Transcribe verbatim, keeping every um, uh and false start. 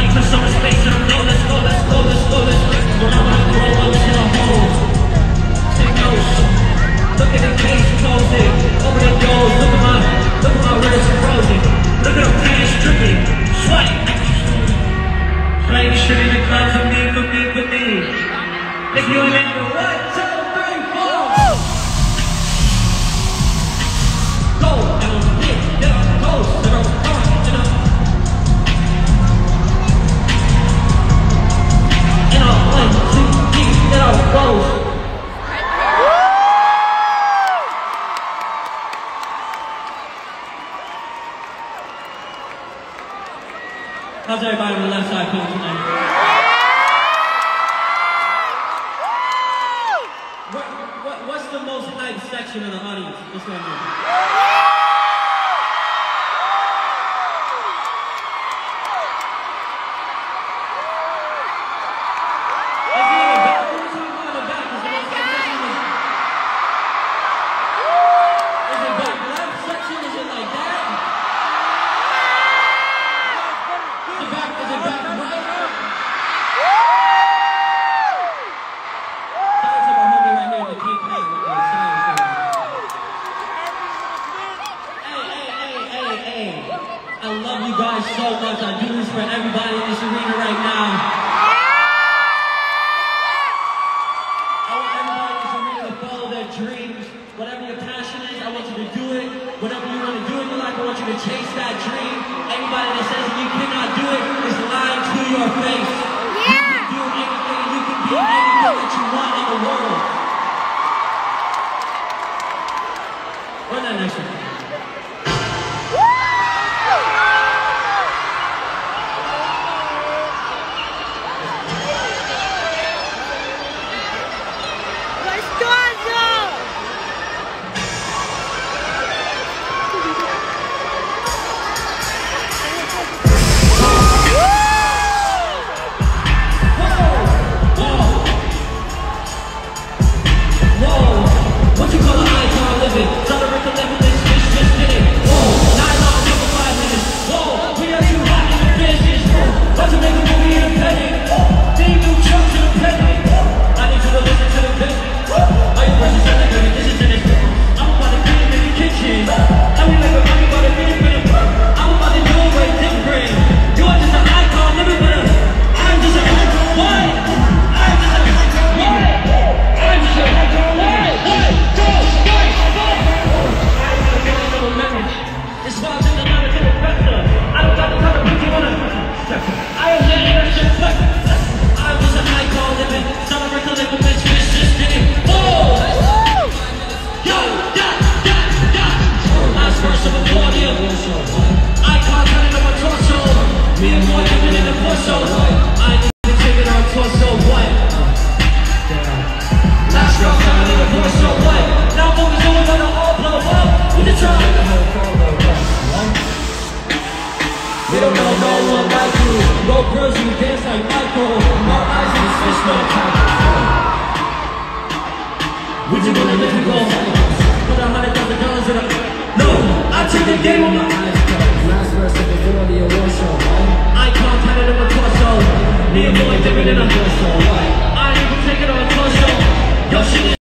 took so much space and I'm low, let's go, let's go, let's go, let's go. When I wanna grow, I look in a hole. Take notes. Look at the case, close it. Open the doors, look at my, look at my wrist frozen. Look at the pants dripping, sweating. Playing shit in the club for me, for me, for me. If you ain't in the one, two, three, four. Go, and I'm big, then I'm close, then I'm far, then I'm and I'm one, two, three, then I'm close. How's everybody on the left side feeling tonight? What, what, what's the most hyped section of the audience? What's going on? I love you guys so much. I do this for everybody in this arena right now. I want everybody in this arena to follow their dreams. Whatever your passion is, I want you to do it. Whatever you want to do in your life, I want you to chase that dream. Anybody that says that you cannot do it is lying to your face. You can do anything. You can be anything that you want in the world. Run that next one. They don't know no one like you. Roll girls, you dance like Michael. More eyes in the fish, no time. We just gonna let you go. Put a hundred thousand dollars in a. No, I take the game on my eyes closed. Last verse of the video, the award show. Icon tatted in my torso. Me and boy dipping in a torso. I ain't even take it on a torso. Yo, shit.